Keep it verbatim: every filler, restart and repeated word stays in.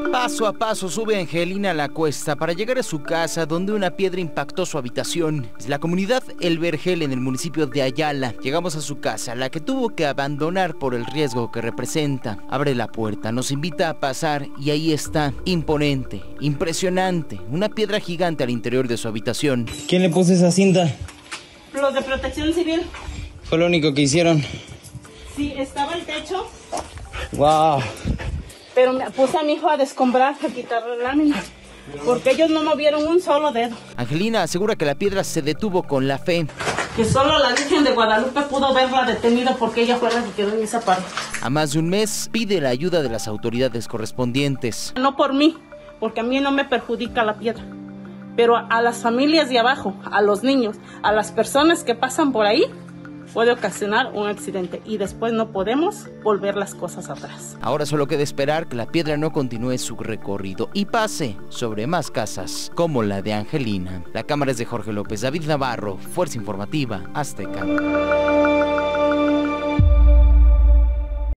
Paso a paso sube Angelina a la cuesta para llegar a su casa, donde una piedra impactó su habitación. Es la comunidad El Vergel, en el municipio de Ayala. Llegamos a su casa, la que tuvo que abandonar por el riesgo que representa. Abre la puerta, nos invita a pasar y ahí está, imponente, impresionante, una piedra gigante al interior de su habitación. ¿Quién le puso esa cinta? Los de Protección Civil. Fue lo único que hicieron. Sí, estaba el techo. Wow. Pero me puse a mi hijo a descombrar, a quitar la lámina, porque ellos no movieron un solo dedo. Angelina asegura que la piedra se detuvo con la fe. Que solo la Virgen de Guadalupe pudo verla detenida porque ella fue la que quedó en esa parte. A más de un mes pide la ayuda de las autoridades correspondientes. No por mí, porque a mí no me perjudica la piedra, pero a las familias de abajo, a los niños, a las personas que pasan por ahí, puede ocasionar un accidente y después no podemos volver las cosas atrás. Ahora solo queda esperar que la piedra no continúe su recorrido y pase sobre más casas como la de Angelina. La cámara es de Jorge López. David Navarro, Fuerza Informativa Azteca.